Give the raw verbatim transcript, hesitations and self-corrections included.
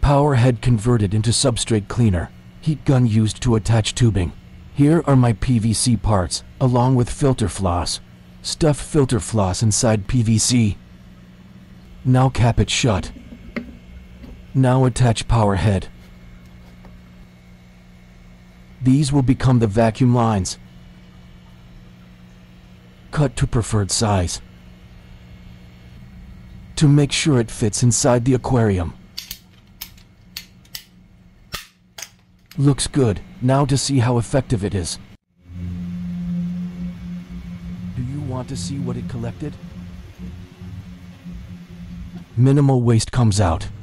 Powerhead converted into substrate cleaner. Heat gun used to attach tubing. Here are my P V C parts, along with filter floss. Stuff filter floss inside P V C. Now cap it shut. Now attach powerhead. These will become the vacuum lines. Cut to preferred size. To make sure it fits inside the aquarium. Looks good. Now to see how effective it is. Do you want to see what it collected? Minimal waste comes out.